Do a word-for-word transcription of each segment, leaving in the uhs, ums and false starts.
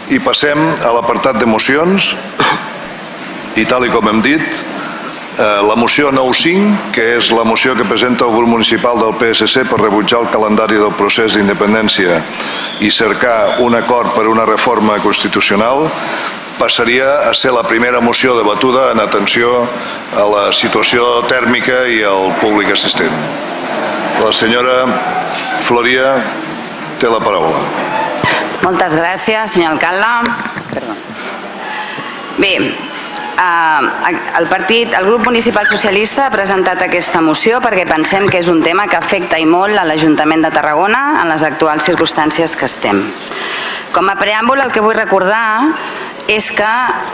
I passem a l'apartat de mocions i tal i com hem dit, la moció nou cinc, que és la moció que presenta el grup municipal del P S C per rebutjar el calendari del procés d'independència i cercar un acord per una reforma constitucional, passaria a ser la primera moció debatuda en atenció a la situació tèrmica i al públic assistent. La senyora Floria té la paraula. Moltes gràcies, senyor alcalde. Bé, el partit, el grup municipal socialista ha presentat aquesta moció perquè pensem que és un tema que afecta i molt a l'Ajuntament de Tarragona en les actuals circumstàncies que estem. Com a preàmbul, el que vull recordar és que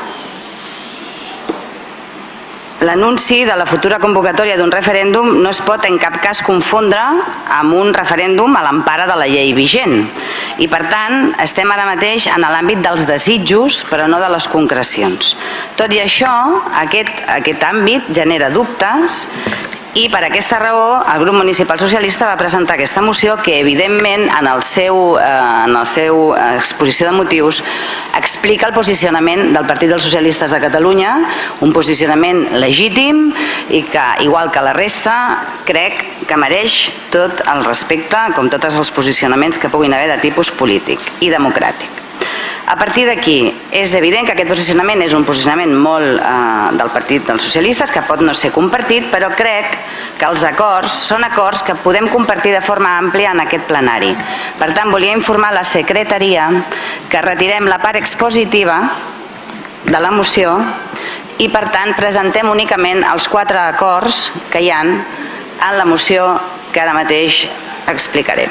l'anunci de la futura convocatòria d'un referèndum no es pot en cap cas confondre amb un referèndum a l'empara de la llei vigent. I per tant, estem ara mateix en l'àmbit dels desitjos, però no de les concrecions. Tot i això, aquest àmbit genera dubtes i per aquesta raó el grup municipal socialista va presentar aquesta moció que evidentment en el seu exposició de motius explica el posicionament del Partit dels Socialistes de Catalunya, un posicionament legítim i que, igual que la resta, crec que mereix tot el respecte, com tots els posicionaments que puguin haver de tipus polític i democràtic. A partir d'aquí, és evident que aquest posicionament és un posicionament molt del Partit dels Socialistes, que pot no ser compartit, però crec que els acords són acords que podem compartir de forma àmplia en aquest plenari. Per tant, volia informar la secretaria que retirem la part expositiva de la moció i, per tant, presentem únicament els quatre acords que hi ha en la moció que ara mateix explicaré.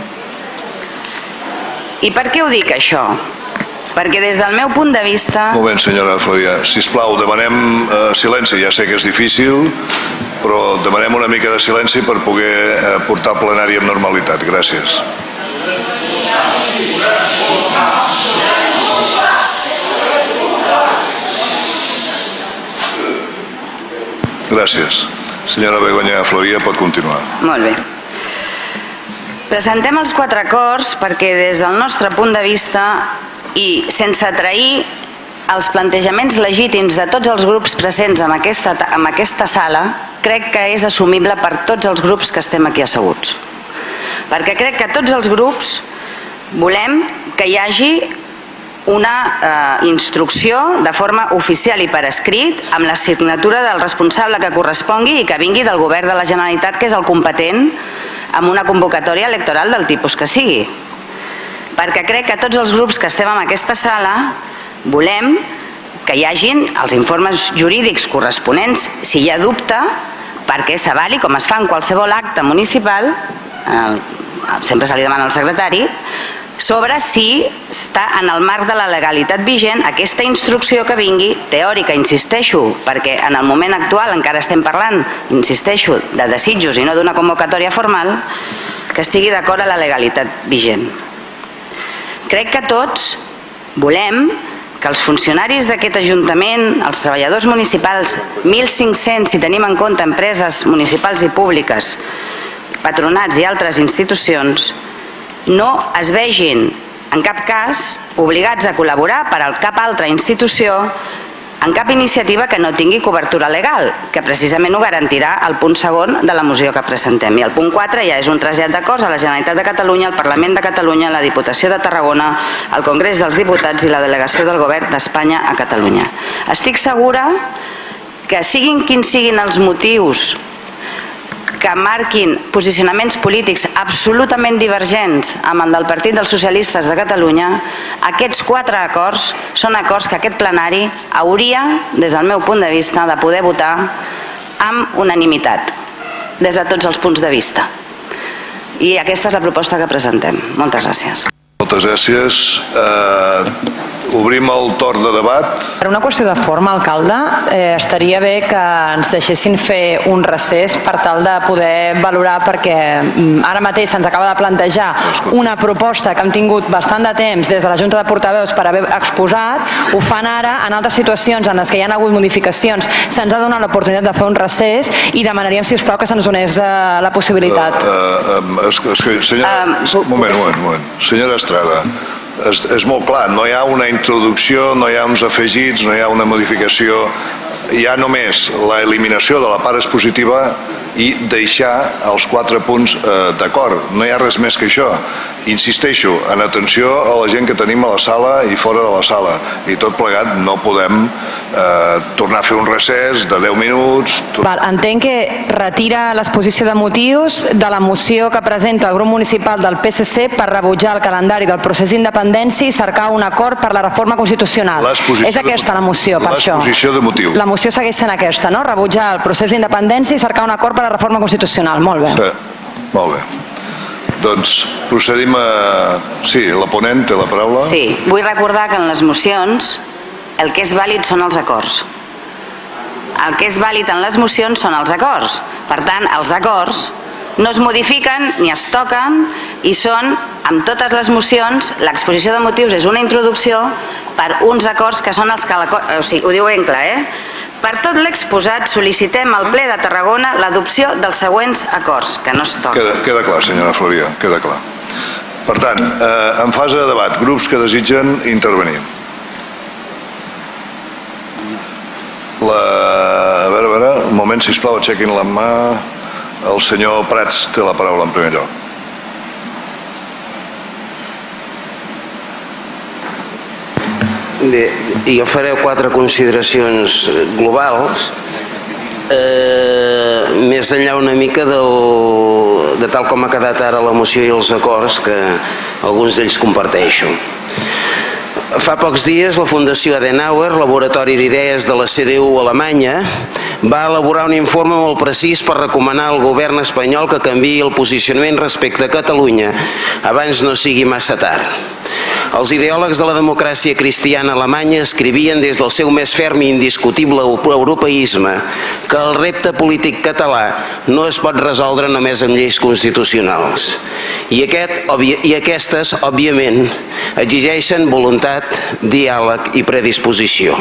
I per què ho dic, això? Perquè des del meu punt de vista... Un moment, senyora Floria. Sisplau, demanem silenci. Ja sé que és difícil, però demanem una mica de silenci per poder portar el plenari amb normalitat. Gràcies. Gràcies. Senyora Begoña Floria, pot continuar. Molt bé. Presentem els quatre acords perquè des del nostre punt de vista i sense trair els plantejaments legítims de tots els grups presents en aquesta sala, crec que és assumible per tots els grups que estem aquí asseguts. Perquè crec que tots els grups volem que hi hagi una instrucció de forma oficial i per escrit amb la signatura del responsable que correspongui i que vingui del Govern de la Generalitat, que és el competent amb una convocatòria electoral del tipus que sigui. Perquè crec que tots els grups que estem en aquesta sala volem que hi hagin els informes jurídics corresponents, si hi ha dubte, perquè s'avali, com es fa en qualsevol acte municipal, sempre se li demana al secretari, sobre si està en el marc de la legalitat vigent aquesta instrucció que vingui, teòrica, insisteixo, perquè en el moment actual encara estem parlant, insisteixo, de desitjos i no d'una convocatòria formal, que estigui d'acord a la legalitat vigent. Crec que tots volem que els funcionaris d'aquest Ajuntament, els treballadors municipals, mil cinc-cents si tenim en compte empreses municipals i públiques, patronats i altres institucions, no es vegin en cap cas obligats a col·laborar per a cap altra institució en cap iniciativa que no tingui cobertura legal, que precisament ho garantirà el punt segon de la moció que presentem. I el punt quatre ja és un trasllat d'acords a la Generalitat de Catalunya, al Parlament de Catalunya, a la Diputació de Tarragona, al Congrés dels Diputats i la Delegació del Govern d'Espanya a Catalunya. Estic segura que siguin quins siguin els motius que marquin posicionaments polítics absolutament divergents amb el del Partit dels Socialistes de Catalunya, aquests quatre acords són acords que aquest plenari hauria, des del meu punt de vista, de poder votar amb unanimitat, des de tots els punts de vista. I aquesta és la proposta que presentem. Moltes gràcies. Moltes gràcies. Obrim el torn de debat. Per una qüestió de forma, alcalde, estaria bé que ens deixessin fer un recés per tal de poder valorar, perquè ara mateix se'ns acaba de plantejar una proposta que hem tingut bastant de temps des de la Junta de Portaveus per haver exposat, ho fan ara en altres situacions en les que hi ha hagut modificacions, se'ns ha donat l'oportunitat de fer un recés i demanaríem, si us plau, que se'ns donés la possibilitat. Un moment, un moment. Senyora Estrada, és, és molt clar, no hi ha una introducció, no hi ha uns afegits, no hi ha una modificació, hi ha només l'eliminació de la part expositiva i deixar els quatre punts eh, d'acord. No hi ha res més que això. Insisteixo, en atenció a la gent que tenim a la sala i fora de la sala. I tot plegat no podem eh, tornar a fer un recés de deu minuts. Val, entenc que retira l'exposició de motius de la moció que presenta el grup municipal del P S C per rebutjar el calendari del procés d'independència i cercar un acord per la reforma constitucional. És aquesta la moció, per això. L'exposició de motius. La moció segueix sent aquesta, no? Rebutjar el procés d'independència i cercar un acord per la reforma constitucional. Molt bé. Sí, molt bé. Doncs procedim a... Sí, la ponent té la paraula. Sí, vull recordar que en les mocions el que és vàlid són els acords. El que és vàlid en les mocions són els acords. Per tant, els acords no es modifiquen ni es toquen i són, amb totes les mocions, l'exposició de motius és una introducció per uns acords que són els que... O sigui, ho diu ben clar, eh? Per tot l'exposat, sol·licitem al ple de Tarragona l'adopció dels següents acords, que no es toquen. Queda, queda clar, senyora Flavia, queda clar. Per tant, eh, en fase de debat, grups que desitgen intervenir. La... A veure, a veure, un moment, sisplau, aixequin la mà. El senyor Prats té la paraula en primer lloc. Bé, jo faré quatre consideracions globals, eh, més enllà una mica del, de tal com ha quedat ara la moció i els acords, que alguns d'ells comparteixo. Fa pocs dies la Fundació Adenauer, laboratori d'idees de la C D U Alemanya, va elaborar un informe molt precís per recomanar al govern espanyol que canviï el posicionament respecte a Catalunya abans no sigui massa tard. Els ideòlegs de la democràcia cristiana alemanya escrivien des del seu més ferm i indiscutible europeisme que el repte polític català no es pot resoldre només amb lleis constitucionals. I, aquest, i aquestes, òbviament, exigeixen voluntat, diàleg i predisposició.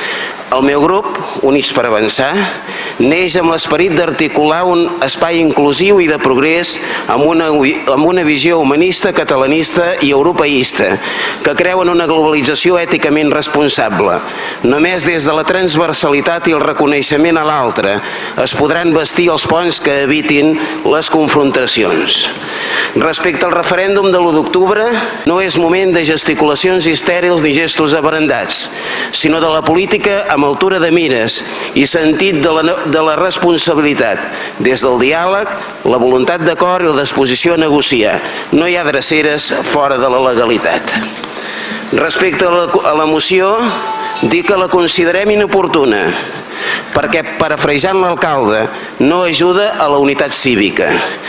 El meu grup, Units per Avançar, neix amb l'esperit d'articular un espai inclusiu i de progrés amb una, amb una visió humanista, catalanista i europeista, que creu en una globalització èticament responsable. Només des de la transversalitat i el reconeixement a l'altre es podran bastir els ponts que evitin les confrontacions. Respecte al referèndum de l'u d'octubre, no és moment de gesticulacions estèrils ni gestos abrandats, sinó de la política amb altura de mires i sentit de la, de la responsabilitat, des del diàleg, la voluntat d'acord i la disposició a negociar. No hi ha dreceres fora de la legalitat. Respecte a la, a la moció, dir que la considerem inoportuna, perquè, parafrasejant l'alcalde, no ajuda a la unitat cívica.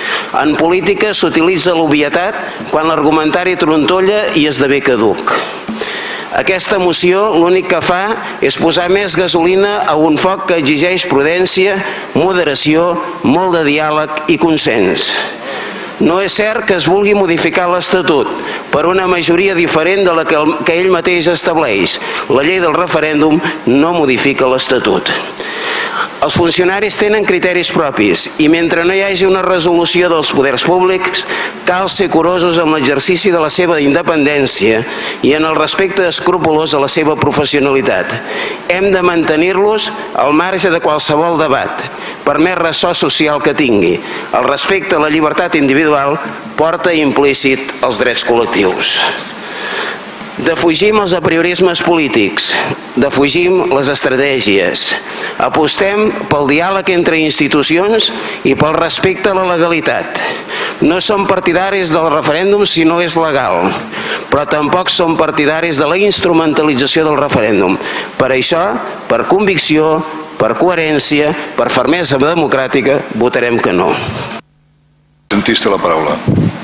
En política s'utilitza l'obvietat quan l'argumentari trontolla i esdevé caduc. Aquesta moció l'únic que fa és posar més gasolina a un foc que exigeix prudència, moderació, molt de diàleg i consens. No és cert que es vulgui modificar l'Estatut per una majoria diferent de la que, el, que ell mateix estableix. La llei del referèndum no modifica l'Estatut. Els funcionaris tenen criteris propis i mentre no hi hagi una resolució dels poders públics cal ser curosos amb l'exercici de la seva independència i en el respecte escrupolós a la seva professionalitat. Hem de mantenir-los al marge de qualsevol debat, per més ressò social que tingui. El respecte a la llibertat individual porta implícit els drets col·lectius. Defugim els apriorismes polítics, defugim les estratègies, apostem pel diàleg entre institucions i pel respecte a la legalitat. No som partidaris del referèndum si no és legal, però tampoc som partidaris de la instrumentalització del referèndum. Per això, per convicció, per coherència, per fermesa democràtica, votarem que no. Sentiste la paraula.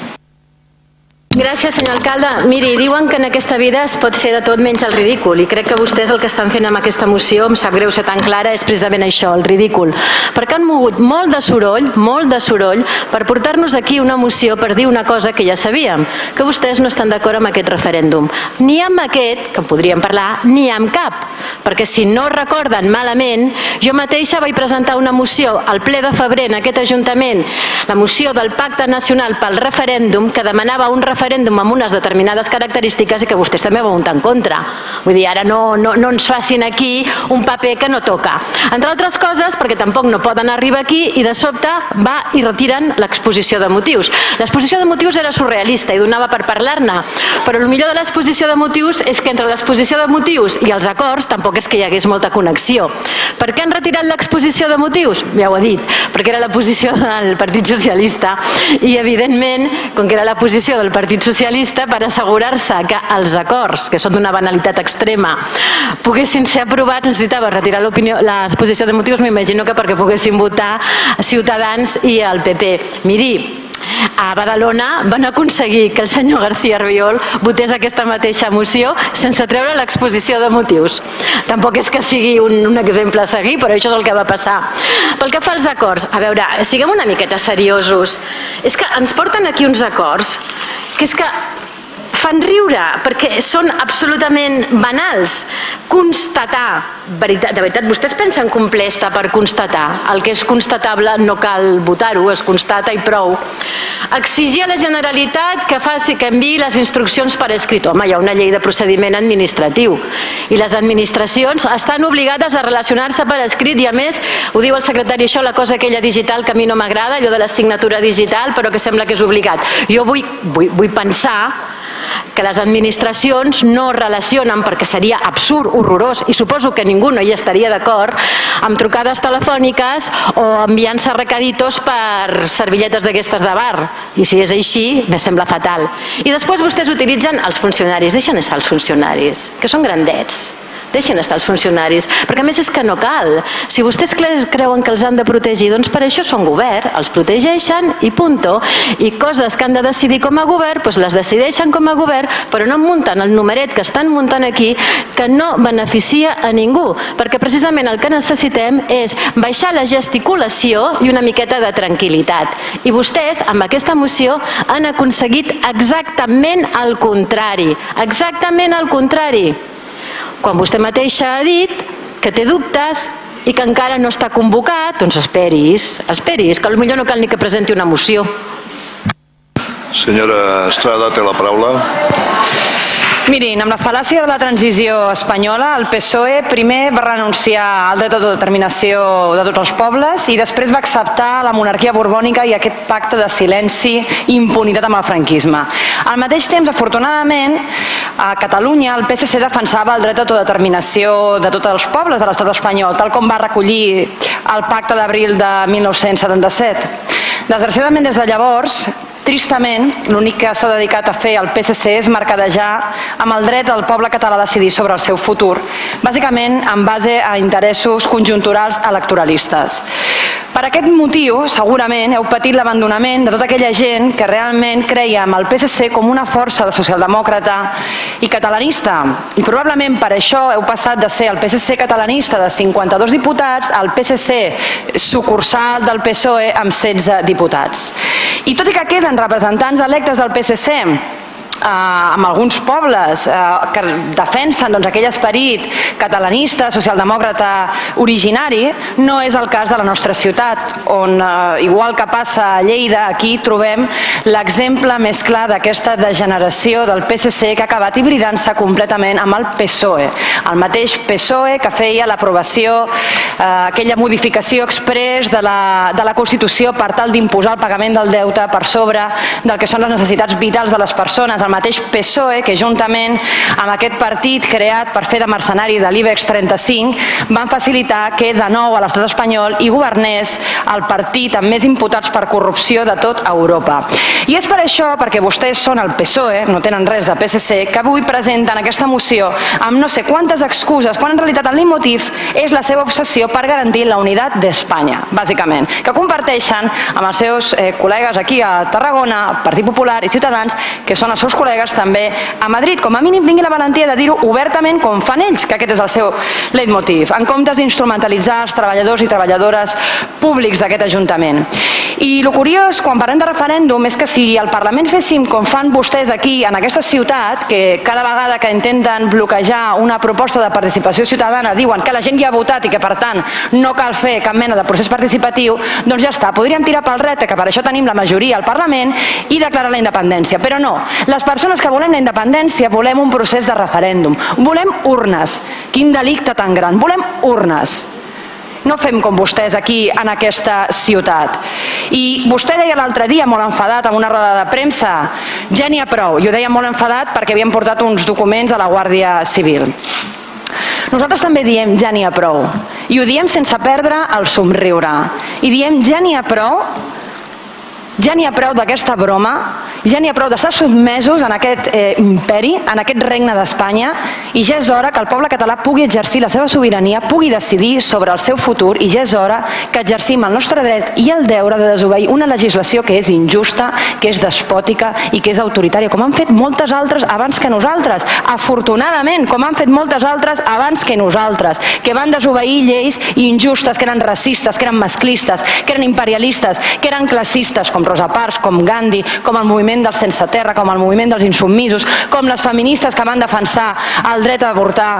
Gràcies, senyor alcalde. Miri, diuen que en aquesta vida es pot fer de tot menys el ridícul i crec que vostès el que estan fent amb aquesta moció, em sap greu ser tan clara, és precisament això, el ridícul. Perquè han mogut molt de soroll, molt de soroll, per portar-nos aquí una moció per dir una cosa que ja sabíem, que vostès no estan d'acord amb aquest referèndum. Ni amb aquest, que en podríem parlar, ni amb cap. Perquè si no recorden malament, jo mateixa vaig presentar una moció al ple de febrer en aquest Ajuntament, la moció del Pacte Nacional pel Referèndum, que demanava un referèndum referèndum amb unes determinades característiques i que vostès també van votar en contra. Vull dir, ara no, no, no ens facin aquí un paper que no toca. Entre altres coses, perquè tampoc no poden arribar aquí i de sobte va i retiren l'exposició de motius. L'exposició de motius era surrealista i donava per parlar-ne, però el millor de l'exposició de motius és que entre l'exposició de motius i els acords tampoc és que hi hagués molta connexió. Per què han retirat l'exposició de motius? Ja ho he dit, perquè era la posició del Partit Socialista i evidentment, com que era la posició del Partit Socialista, per assegurar-se que els acords, que són d'una banalitat extrema, poguessin ser aprovats, necessitava retirar l'exposició de motius, m'imagino que perquè poguessin votar Ciutadans i el P P. Miri, a Badalona van aconseguir que el senyor García Albiol votés aquesta mateixa moció sense treure l'exposició de motius. Tampoc és que sigui un, un exemple a seguir, però això és el que va passar. Pel que fa als acords, a veure, siguem una miqueta seriosos. És que ens porten aquí uns acords que és que fan riure, perquè són absolutament banals. Constatar, de veritat, vostès pensen que un ple està per constatar. El que és constatable no cal votar-ho, es constata i prou. Exigir a la Generalitat que faci, que enviï les instruccions per escrit. Home, hi ha una llei de procediment administratiu i les administracions estan obligades a relacionar-se per escrit i a més, ho diu el secretari, això, la cosa aquella digital que a mi no m'agrada, allò de la signatura digital, però que sembla que és obligat. Jo vull, vull, vull pensar que les administracions no relacionen, perquè seria absurd, horrorós, i suposo que ningú no hi estaria d'acord, amb trucades telefòniques o enviant-se recaditos per servilletes d'aquestes de bar. I si és així, me sembla fatal. I després vostès utilitzen els funcionaris. Deixen estar els funcionaris, que són grandets. Deixin estar els funcionaris, perquè a més és que no cal. Si vostès creuen que els han de protegir, doncs per això són govern, els protegeixen i punto. I coses que han de decidir com a govern, doncs les decideixen com a govern, però no munten el numeret que estan muntant aquí, que no beneficia a ningú, perquè precisament el que necessitem és baixar la gesticulació i una miqueta de tranquil·litat. I vostès, amb aquesta moció, han aconseguit exactament el contrari. Exactament el contrari. Quan vostè mateixa ha dit que té dubtes i que encara no està convocat, doncs esperis, esperis, que potser no cal ni que presenti una moció. Senyora Estrada, té la paraula. Mirin, amb la fal·làcia de la transició espanyola, el P S O E primer va renunciar al dret d'autodeterminació de tots els pobles i després va acceptar la monarquia borbònica i aquest pacte de silenci i impunitat amb el franquisme. Al mateix temps, afortunadament, a Catalunya el P S C defensava el dret d'autodeterminació de tots els pobles de l'estat espanyol, tal com va recollir el pacte d'abril de mil nou-cents setanta-set. Desgraciadament, des de llavors, tristament, l'únic que s'ha dedicat a fer el P S C és mercadejar amb el dret del poble català a decidir sobre el seu futur, bàsicament en base a interessos conjunturals electoralistes. Per aquest motiu, segurament, heu patit l'abandonament de tota aquella gent que realment creia en el P S C com una força de socialdemòcrata i catalanista. I probablement per això heu passat de ser el P S C catalanista de cinquanta-dos diputats al P S C sucursal del P S O E amb setze diputats. I tot i que queden representants electes del P S C amb alguns pobles que defensen aquell esperit catalanista, socialdemòcrata originari, no és el cas de la nostra ciutat, on, igual que passa a Lleida, aquí trobem l'exemple més clar d'aquesta degeneració del P S C que ha acabat hibridant-se completament amb el P S O E. El mateix P S O E que feia l'aprovació, aquella modificació exprés de la Constitució per tal d'imposar el pagament del deute per sobre del que són les necessitats vitals de les persones. El mateix P S O E que juntament amb aquest partit creat per fer de mercenari de l'IBEX trenta-cinc van facilitar que de nou a l'estat espanyol hi governés el partit amb més imputats per corrupció de tot Europa. I és per això, perquè vostès són el P S O E, no tenen res de P S C, que avui presenten aquesta moció amb no sé quantes excuses, quan en realitat el leitmotiv és la seva obsessió per garantir la unitat d'Espanya, bàsicament, que comparteixen amb els seus col·legues aquí a Tarragona, Partit Popular i Ciutadans, que són els seus col·legues també a Madrid. Com a mínim tingui la valentia de dir-ho obertament com fan ells, que aquest és el seu leitmotiv, en comptes d'instrumentalitzar els treballadors i treballadores públics d'aquest Ajuntament. I el curiós, quan parlem de referèndum, és que si al Parlament féssim com fan vostès aquí, en aquesta ciutat, que cada vegada que intenten bloquejar una proposta de participació ciutadana diuen que la gent ja ha votat i que, per tant, no cal fer cap mena de procés participatiu, doncs ja està, podríem tirar pel repte, que per això tenim la majoria al Parlament, i declarar la independència. Però no, les persones que volem la independència volem un procés de referèndum, volem urnes. Quin delicte tan gran, volem urnes. No fem com vostès aquí en aquesta ciutat. I vostè deia l'altre dia, molt enfadat, en una roda de premsa, ja n'hi ha prou. I ho deia molt enfadat perquè havien portat uns documents a la Guàrdia Civil. Nosaltres també diem ja n'hi ha prou. I ho diem sense perdre el somriure. I diem ja n'hi ha prou, ja n'hi ha prou d'aquesta broma, ja n'hi ha prou d'estar sotmesos en aquest eh, imperi, en aquest regne d'Espanya, i ja és hora que el poble català pugui exercir la seva sobirania, pugui decidir sobre el seu futur, i ja és hora que exercim el nostre dret i el deure de desobeir una legislació que és injusta, que és despòtica i que és autoritària, com han fet moltes altres abans que nosaltres. Afortunadament, com han fet moltes altres abans que nosaltres, que van desobeir lleis injustes, que eren racistes, que eren masclistes, que eren imperialistes, que eren classistes, com Rosa Parks, com Gandhi, com el moviment dels sense terra, com el moviment dels insubmisos, com les feministes que van defensar el dret a avortar,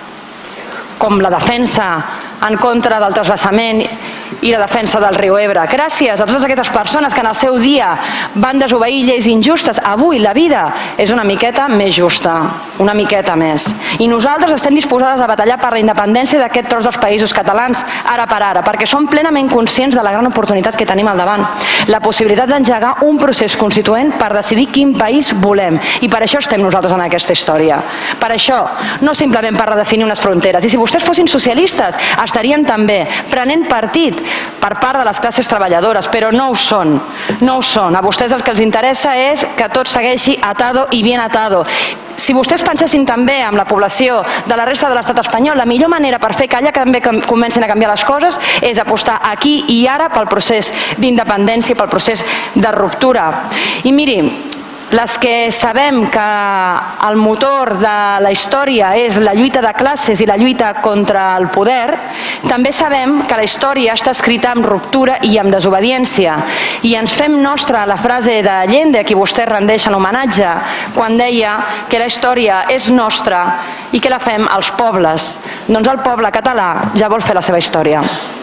com la defensa en contra del transvasament i la defensa del riu Ebre. Gràcies a totes aquestes persones que en el seu dia van desobeir lleis injustes, avui la vida és una miqueta més justa, una miqueta més. I nosaltres estem disposades a batallar per la independència d'aquest tros dels països catalans, ara per ara, perquè som plenament conscients de la gran oportunitat que tenim al davant, la possibilitat d'engegar un procés constituent per decidir quin país volem. I per això estem nosaltres en aquesta història. Per això, no simplement per redefinir unes fronteres. I si vostès fossin socialistes, estarien també prenent partit per part de les classes treballadores, però no ho són, no ho són. A vostès el que els interessa és que tot segueixi atado i bien atado. Si vostès pensessin també amb la població de la resta de l'estat espanyol, la millor manera per fer que allà també comencin a canviar les coses és apostar aquí i ara pel procés d'independència i pel procés de ruptura. I miri, les que sabem que el motor de la història és la lluita de classes i la lluita contra el poder, també sabem que la història està escrita amb ruptura i amb desobediència. I ens fem nostra la frase d'Allende, a qui vostès rendeixen homenatge, quan deia que la història és nostra i que la fem als pobles. Doncs el poble català ja vol fer la seva història.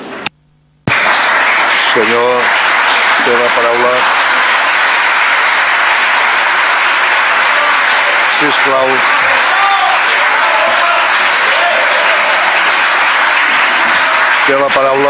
Senyor, té la paraula. Sisplau. Té la paraula.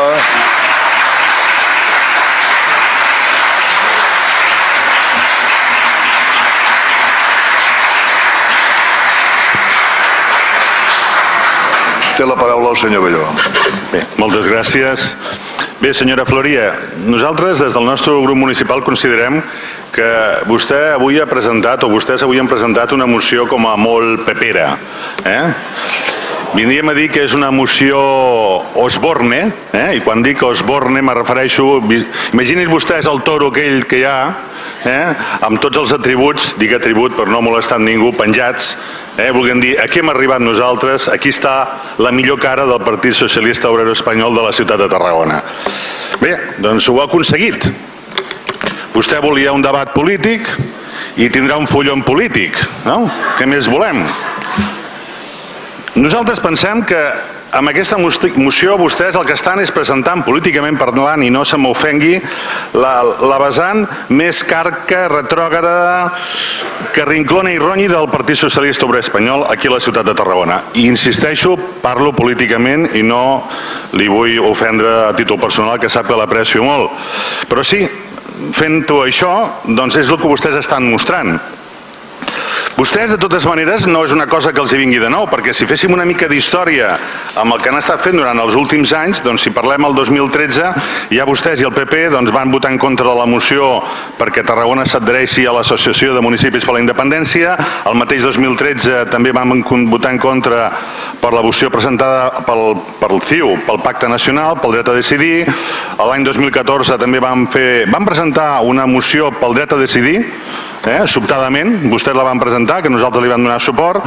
Té la paraula el senyor Belló. Bé, moltes gràcies. Bé, senyora Floria, nosaltres des del nostre grup municipal considerem que vostè avui ha presentat, o vostès avui han presentat una moció com a molt pepera. Eh? Vindríem a dir que és una moció Osborne, eh? I quan dic Osborne me refereixo, imaginin vostès el toro aquell que hi ha, eh? Amb tots els atributs, dic atribut per no molestar ningú, penjats, eh? Volguem dir, aquí hem arribat nosaltres, aquí està la millor cara del Partit Socialista Obrero Espanyol de la ciutat de Tarragona. Bé, doncs ho ha aconseguit. Vostè volia un debat polític i tindrà un fullon polític, no? Què més volem? Nosaltres pensem que amb aquesta moció vostès el que estan és presentant políticament parlant, i no se m'ofengui, la, la vessant més carca, retrògrada, carrinclona i ronyi del Partit Socialista Obrer Espanyol aquí a la ciutat de Tarragona. I insisteixo, parlo políticament i no li vull ofendre a títol personal, que sap que l'aprecio molt. Però sí, fent-ho això, doncs és el que vostès estan mostrant. Vostès, de totes maneres, no és una cosa que els hi vingui de nou, perquè si féssim una mica d'història amb el que han estat fent durant els últims anys, doncs si parlem el dos mil tretze, ja vostès i el P P doncs, van votar en contra de la moció perquè Tarragona s'adhereixi a l'Associació de Municipis per la Independència, el mateix dos mil tretze també van votar en contra per la moció presentada pel, pel C I U, pel Pacte Nacional, pel dret a decidir, l'any dos mil catorze també van, fer, van presentar una moció pel dret a decidir, sobtadament, vostès la van presentar, que nosaltres li vam donar suport.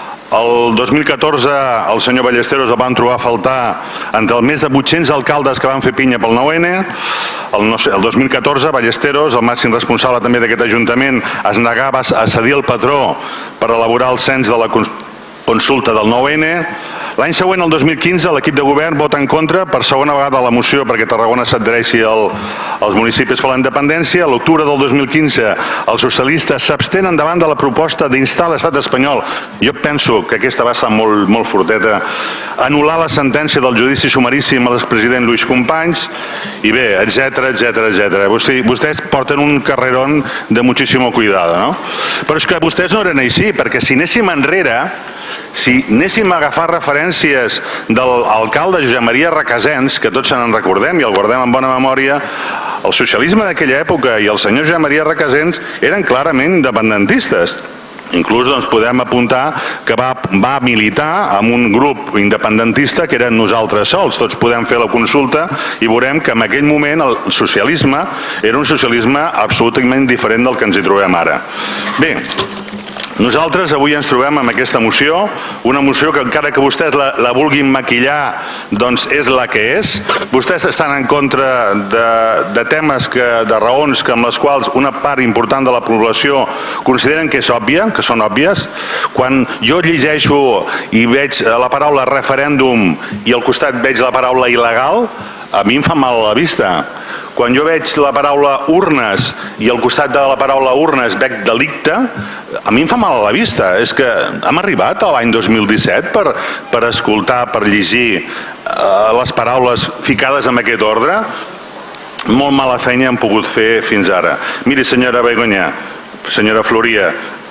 El dos mil catorze el senyor Ballesteros el van trobar a faltar entre els més de vuit-cents alcaldes que van fer pinya pel nou ene. El dos mil catorze Ballesteros, el màxim responsable també d'aquest ajuntament, es negava a cedir el patró per elaborar el cens de la consulta del nou ene. L'any següent, el dos mil quinze, l'equip de govern vota en contra per segona vegada la moció perquè Tarragona s'adhereixi als municipis per la independència. A l'octubre del dos mil quinze, els socialistes s'abstenen davant de la proposta d'instar l'estat espanyol. Jo penso que aquesta va ser molt, molt forteta. Anul·lar la sentència del judici sumaríssim a l'expresident Lluís Companys i bé, etcètera, etcètera, etcètera. Vostès porten un carrerón de muchísimo cuidado, no? Però és que vostès no eren així, perquè si anéssim enrere, si anéssim a agafar referències de l'alcalde Josep Maria Requesens, que tots se n'en recordem i el guardem en bona memòria, el socialisme d'aquella època i el senyor Josep Maria Requesens eren clarament independentistes. Inclús doncs, podem apuntar que va, va militar amb un grup independentista que eren nosaltres sols. Tots podem fer la consulta i veurem que en aquell moment el socialisme era un socialisme absolutament diferent del que ens hi trobem ara. Bé, nosaltres avui ens trobem amb aquesta moció, una moció que encara que vostès la, la vulguin maquillar, doncs és la que és. Vostès estan en contra de, de temes, que, de raons que amb les quals una part important de la població consideren que és òbvia, que són òbvies. Quan jo llegeixo i veig la paraula referèndum i al costat veig la paraula il·legal, a mi em fa mal a la vista. Quan jo veig la paraula urnes i al costat de la paraula urnes veig delicte, a mi em fa mal a la vista. És que hem arribat a l'any dos mil disset per, per escoltar, per llegir eh, les paraules ficades en aquest ordre. Molt mala feina hem pogut fer fins ara. Miri, senyora Begoña, senyora Floria,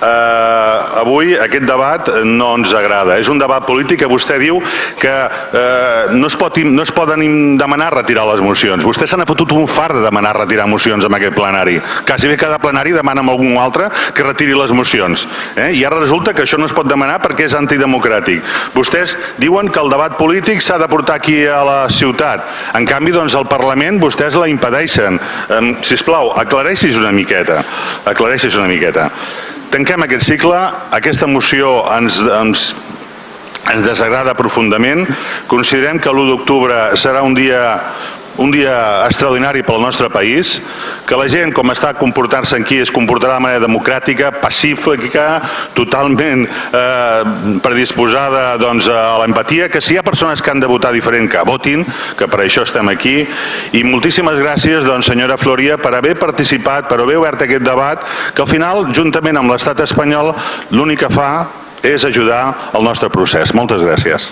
Uh, avui aquest debat no ens agrada. És un debat polític que vostè diu que uh, no, es pot, no es poden demanar retirar les mocions. Vostè se n'ha fotut un fart de demanar retirar mocions en aquest plenari. Quasi bé cada plenari demana amb algun altre que retiri les mocions. Eh? I ara resulta que això no es pot demanar perquè és antidemocràtic. Vostès diuen que el debat polític s'ha de portar aquí a la ciutat. En canvi, doncs, al Parlament vostès la impedeixen. Um, sisplau, aclareixis una miqueta. Aclareixis una miqueta. Tanquem aquest cicle, aquesta moció ens, ens, ens desagrada profundament. Considerem que l'u d'octubre serà un dia, un dia extraordinari pel nostre país, que la gent, com està comportant-se aquí, es comportarà de manera democràtica, pacífica, totalment eh, predisposada doncs, a l'empatia, que si hi ha persones que han de votar diferent, que votin, que per això estem aquí. I moltíssimes gràcies, doncs, senyora Floria, per haver participat, per haver obert aquest debat, que al final, juntament amb l'estat espanyol, l'únic que fa és ajudar al nostre procés. Moltes gràcies.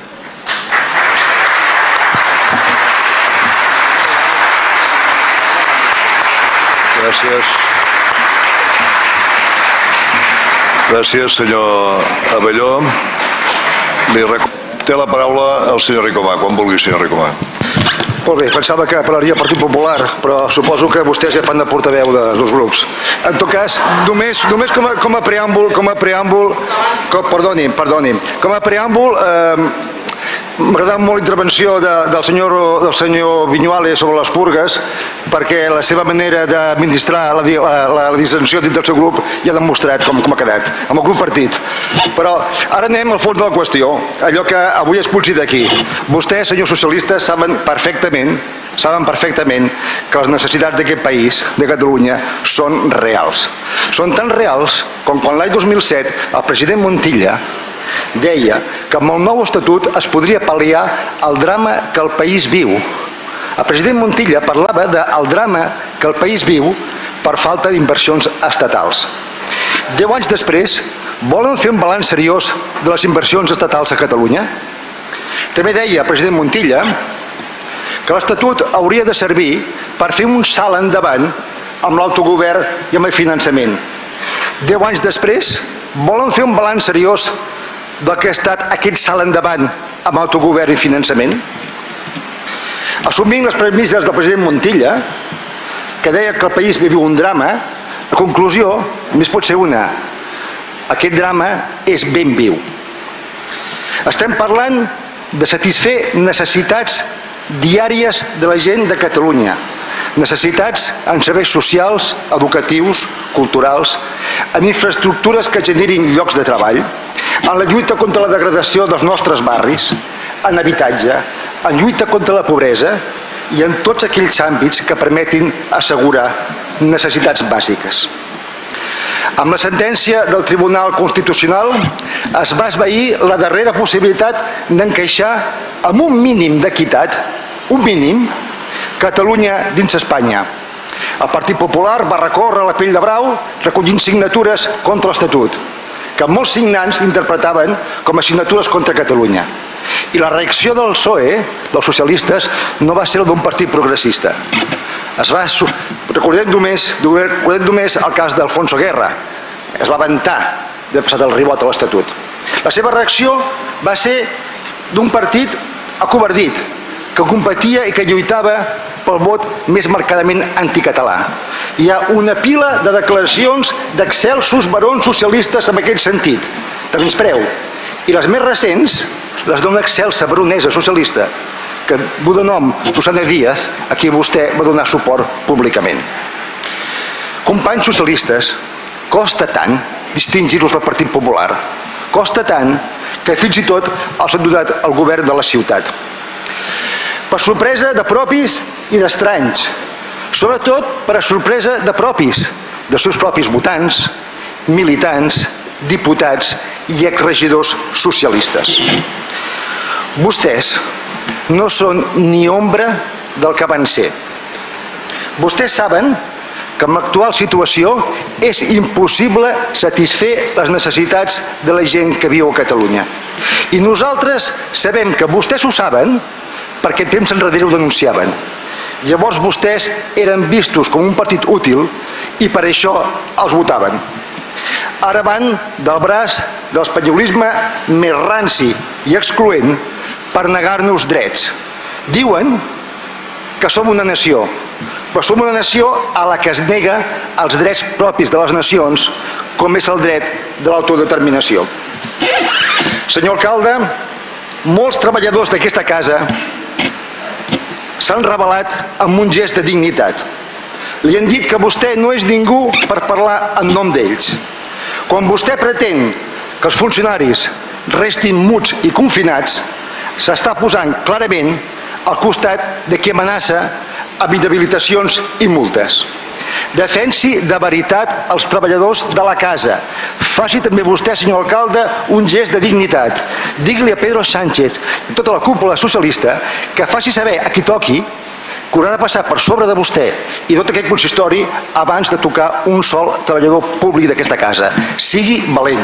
Gràcies. Gràcies, senyor Abelló. Té la paraula el senyor Ricomà, quan vulgui, senyor Ricomà. Molt bé, pensava que parlaria Partit Popular, però suposo que vostès ja fan de portaveu dels grups. En tot cas, només, només com, a, com a preàmbul, com a preàmbul, com, perdoni, perdoni, com a preàmbul, eh, m'ha agradat molt la intervenció de, del, senyor, del senyor Viñuales sobre les purgues, perquè la seva manera d'administrar la, la, la, la dissensió dins del seu grup ja ha demostrat com, com ha quedat, amb el grup partit. Però ara anem al fons de la qüestió, allò que avui es concita aquí. Vostès, senyors socialistes, saben perfectament, saben perfectament que les necessitats d'aquest país, de Catalunya, són reals. Són tan reals com quan l'any dos mil set el president Montilla deia que amb el nou estatut es podria pal·liar el drama que el país viu. El president Montilla parlava del drama que el país viu per falta d'inversions estatals. Deu anys després, volen fer un balanç seriós de les inversions estatals a Catalunya? També deia el president Montilla que l'Estatut hauria de servir per fer un salt endavant amb l'autogovern i amb el finançament. Deu anys després, volen fer un balanç seriós del que ha estat aquest salt endavant amb autogovern i finançament? Assumint les premisses del president Montilla, que deia que el país viu un drama, la conclusió només pot ser una. Aquest drama és ben viu. Estem parlant de satisfer necessitats diàries de la gent de Catalunya, necessitats en serveis socials, educatius, culturals. en infraestructures que generin llocs de treball, en la lluita contra la degradació dels nostres barris, en habitatge, en lluita contra la pobresa i en tots aquells àmbits que permetin assegurar necessitats bàsiques. Amb la sentència del Tribunal Constitucional es va esvair la darrera possibilitat d'encaixar amb un mínim d'equitat, un mínim, Catalunya dins Espanya. El Partit Popular va recórrer a la pell de brau recollint signatures contra l'Estatut, que molts signants interpretaven com a signatures contra Catalunya. I la reacció del P S O E, dels socialistes, no va ser la d'un partit progressista. Es va, recordem només, recordem només el cas d'Alfonso Guerra. Es va vantar de passar el ribot a l'Estatut. La seva reacció va ser d'un partit acovardit, que competia i que lluitava pel vot més marcadament anticatalà. Hi ha una pila de declaracions d'excelsos barons socialistes en aquest sentit, de menyspreu. I les més recents les d'una excelsa baronesa socialista que du de nom Susana Díaz, a qui vostè va donar suport públicament. Companys socialistes, costa tant distingir-los del Partit Popular, costa tant que fins i tot els han donat el govern de la ciutat. Per sorpresa de propis i d'estranys, sobretot per a sorpresa de propis, dels seus propis votants, militants, diputats i exregidors socialistes. Vostès no són ni ombra del que van ser. Vostès saben que en l'actual situació és impossible satisfer les necessitats de la gent que viu a Catalunya. I nosaltres sabem que vostès ho saben perquè temps enrere ho denunciaven. Llavors vostès eren vistos com un partit útil i per això els votaven. Ara van del braç de l'espanyolisme més ranci i excloent per negar-nos drets. Diuen que som una nació, però som una nació a la que es nega els drets propis de les nacions, com és el dret de l'autodeterminació. Senyor alcalde, molts treballadors d'aquesta casa s'han revelat amb un gest de dignitat. Li han dit que vostè no és ningú per parlar en nom d'ells. Quan vostè pretén que els funcionaris restin muts i confinats, s'està posant clarament al costat de qui amenaça amb inhabilitacions i multes. Defensi de veritat els treballadors de la casa. Faci també vostè, senyor alcalde, un gest de dignitat. Digui-li a Pedro Sánchez i tota la cúpula socialista que faci saber a qui toqui que haurà de passar per sobre de vostè i tot aquest consistori abans de tocar un sol treballador públic d'aquesta casa. Sigui valent.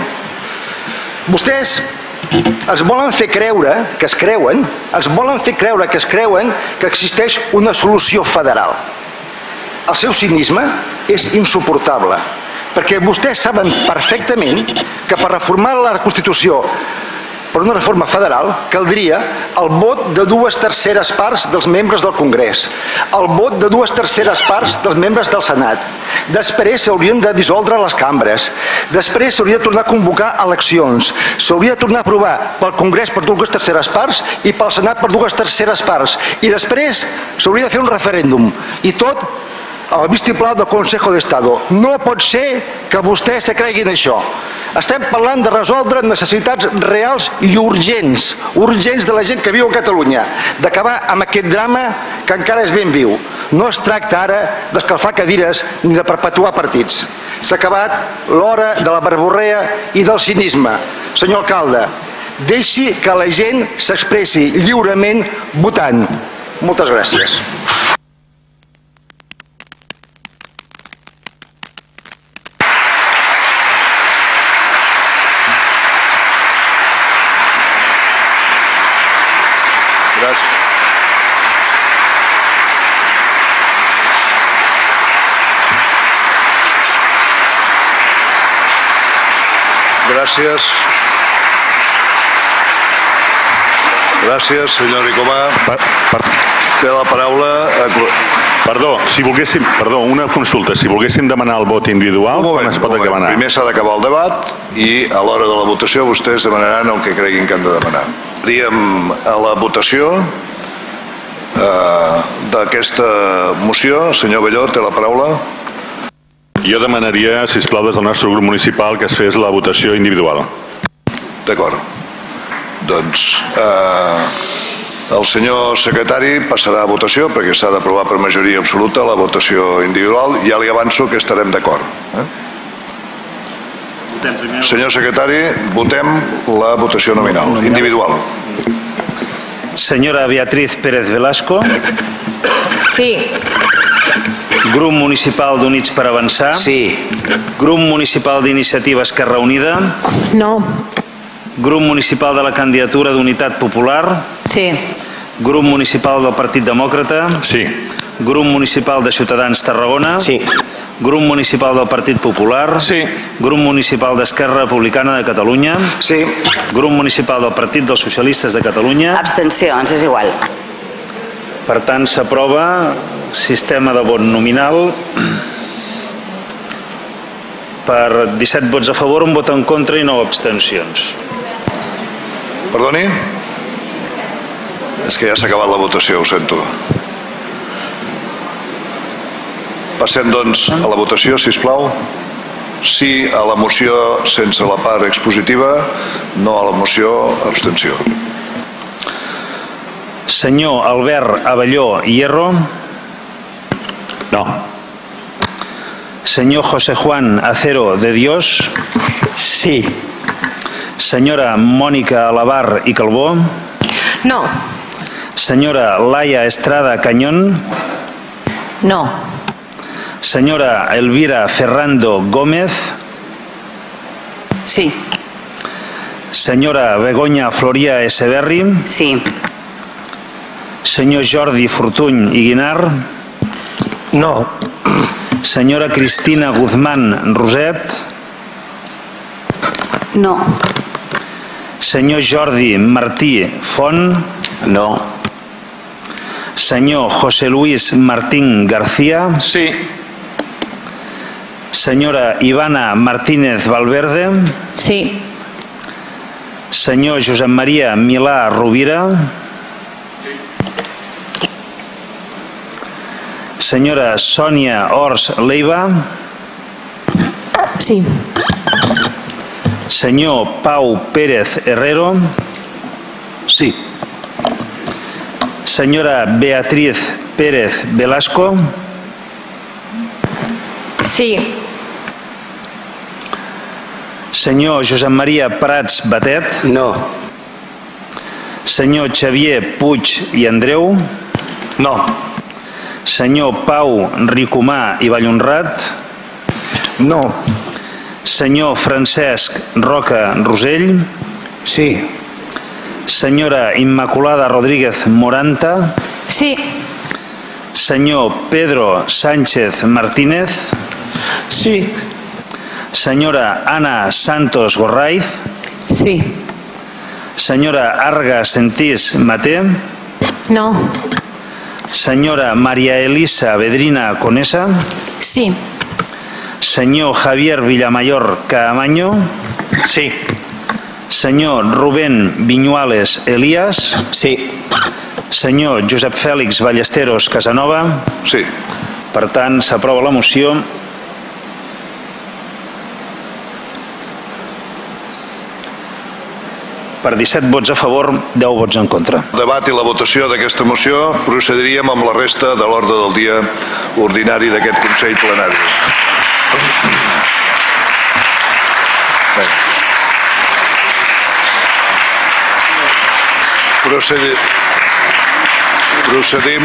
Vostès ens volen fer creure que es creuen, ens volen fer creure que es creuen que existeix una solució federal. El seu cinisme és insuportable, perquè vostès saben perfectament que per reformar la Constitució per una reforma federal caldria el vot de dues terceres parts dels membres del Congrés, el vot de dues terceres parts dels membres del Senat. Després s'haurien de dissoldre les cambres, després s'hauria de tornar a convocar eleccions, s'hauria de tornar a aprovar pel Congrés per dues terceres parts i pel Senat per dues terceres parts, i després s'hauria de fer un referèndum, i tot al vistiplau del Consejo d'Estado. No pot ser que vostès se creguin això. Estem parlant de resoldre necessitats reals i urgents, urgents de la gent que viu a Catalunya, d'acabar amb aquest drama que encara és ben viu. No es tracta ara d'escalfar cadires ni de perpetuar partits. S'ha acabat l'hora de la verborrea i del cinisme. Senyor alcalde, deixi que la gent s'expressi lliurement votant. Moltes gràcies. Gràcies. Gràcies, senyor Ricomà. Per, per... Té la paraula... Perdó, si volguéssim... Perdó, una consulta. Si volguéssim demanar el vot individual, moment, com es pot acabar? Primer s'ha d'acabar el debat i a l'hora de la votació vostès demanaran el que creguin que han de demanar. Diríem a la votació eh, d'aquesta moció. Senyor Belló, té la paraula. Jo demanaria, sisplau, des del nostre grup municipal que es fes la votació individual. D'acord. Doncs eh, el senyor secretari passarà a votació perquè s'ha d'aprovar per majoria absoluta la votació individual. Ja li avanço que estarem d'acord. Eh? Senyor secretari, votem la votació nominal, individual. Senyora Beatriz Pérez Velasco. Sí. Grup Municipal d'Units per Avançar. Sí. Grup Municipal d'Iniciativa Esquerra Unida. No. Grup Municipal de la Candidatura d'Unitat Popular. Sí. Grup Municipal del Partit Demòcrata. Sí. Grup Municipal de Ciutadans Tarragona. Sí. Grup Municipal del Partit Popular. Sí. Grup Municipal d'Esquerra Republicana de Catalunya. Sí. Grup Municipal del Partit dels Socialistes de Catalunya. Abstencions, és igual. Per tant, s'aprova sistema de vot nominal per disset vots a favor, un vot en contra i nou abstencions. Perdoni? És que ja s'ha acabat la votació, ho sento. Passem, doncs, a la votació, sisplau. Sí a la moció sense la part expositiva, no a la moció, abstenció. Senyor Albert Abelló Hierro. No. Senyor José Juan Acero de Dios. Sí. Senyora Mònica Alabar i Calbó. No. Senyora Laia Estrada Cañón. No. Senyora Elvira Ferrando Gómez. Sí. Senyora Begoña Floria Eseverri. Sí. Senyor Jordi Fortuny i Guinar. No. Senyora Cristina Guzmán Roset. No. Senyor Jordi Martí Font. No. Senyor José Luis Martín García. Sí. Senyora Ivana Martínez Valverde. Sí. Senyor Josep Maria Milà Rovira. Senyora Sònia Ors Leiva. Sí. Senyor Pau Pérez Herrero. Sí. Senyora Beatriz Pérez Velasco. Sí. Senyor Josep Maria Prats Batet. No. Senyor Xavier Puig i Andreu. No. Senyor Pau Ricomà i Vallhonrat. No. Senyor Francesc Roca Rosell. Sí. Senyora Immaculada Rodríguez Moranta. Sí. Senyor Pedro Sánchez Martínez. Sí. Senyora Ana Santos Gorraiz. Sí. Senyora Arga Sentís Maté. No. Senyora Maria Elisa Bedrina Conesa. Sí. Senyor Javier Villamayor Caamaño. Sí. Senyor Rubén Viñuales Elías. Sí. Senyor Josep Fèlix Ballesteros Casanova. Sí. Per tant, s'aprova la moció. Per disset vots a favor, deu vots en contra. El debat i la votació d'aquesta moció procediríem amb la resta de l'ordre del dia ordinari d'aquest Consell Plenari. Bé. Procedi... Procedim...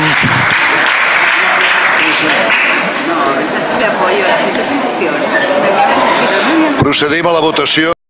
Procedim a la votació.